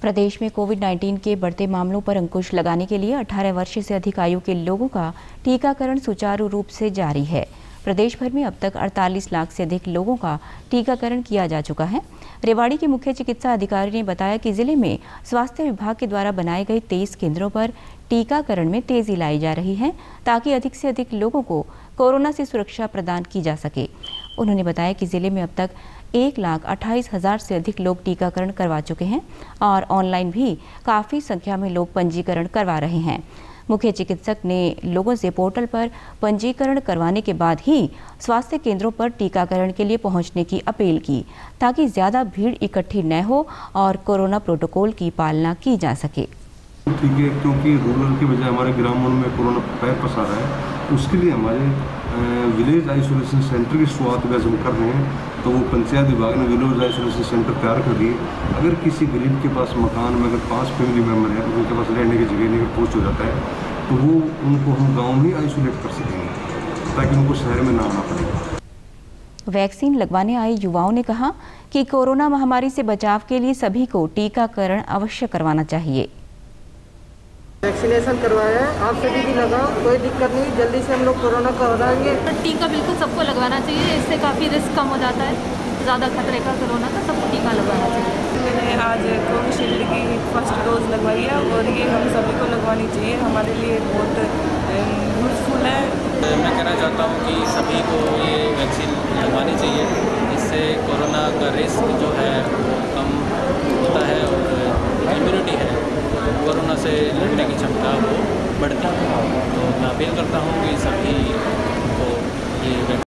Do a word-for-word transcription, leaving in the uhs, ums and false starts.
प्रदेश में कोविड उन्नीस के बढ़ते मामलों पर अंकुश लगाने के लिए अठारह वर्ष से अधिक आयु के लोगों का टीकाकरण सुचारू रूप से जारी है। प्रदेश भर में अब तक अड़तालीस लाख से अधिक लोगों का टीकाकरण किया जा चुका है। रेवाड़ी के मुख्य चिकित्सा अधिकारी ने बताया कि जिले में स्वास्थ्य विभाग के द्वारा बनाए गए तेईस केंद्रों पर टीकाकरण में तेजी लाई जा रही है, ताकि अधिक से अधिक लोगों को कोरोना से सुरक्षा प्रदान की जा सके। उन्होंने बताया कि जिले में अब तक एक लाख अट्ठाईस हजार से अधिक लोग टीकाकरण करवा चुके हैं और ऑनलाइन भी काफ़ी संख्या में लोग पंजीकरण करवा रहे हैं। मुख्य चिकित्सक ने लोगों से पोर्टल पर पंजीकरण करवाने के बाद ही स्वास्थ्य केंद्रों पर टीकाकरण के लिए पहुंचने की अपील की, ताकि ज़्यादा भीड़ इकट्ठी न हो और कोरोना प्रोटोकॉल की पालना की जा सके। ठीक है, क्योंकि रूरल की बजाय हमारे ग्रामीण में कोरोना पैर पसार रहा है, उसके लिए हमारे विलेज आइसोलेशन सेंटर की शुरुआत वैसे हम कर रहे हैं। तो वो पंचायत विभाग ने विलेज आइसोलेशन सेंटर तैयार कर दिए। अगर किसी गरीब के पास मकान में अगर पांच फैमिली मेम्बर है, तो उनके पास रहने की जगह नहीं पोस्ट हो जाता है, तो वो उनको हम गाँव में आइसोलेट कर सकेंगे, ताकि उनको शहर में ना आना पड़े। वैक्सीन लगवाने आए युवाओं ने कहा कि कोरोना महामारी से बचाव के लिए सभी को टीकाकरण अवश्य करवाना चाहिए। वैक्सीनेशन करवाया है, आप सभी भी लगाओ, कोई दिक्कत नहीं, जल्दी से हम लोग कोरोना को हराएंगे। टीका बिल्कुल सबको लगवाना चाहिए, इससे काफ़ी रिस्क कम हो जाता है, ज़्यादा खतरे का कोरोना का, सबको टीका लगवाना चाहिए। मैंने आज कोविशील्ड की फर्स्ट डोज लगवाई है और ये हम सभी को लगवानी चाहिए, हमारे लिए बहुत यूजफुल है। मैं कहना चाहता हूँ कि सभी को ये वैक्सीन लगवानी चाहिए, इससे कोरोना का रिस्क जो है वो कम होता है और इम्यूनिटी है, कोरोना से लड़ने की क्षमता वो बढ़ती है। तो मैं अपील करता हूँ कि सभी को ये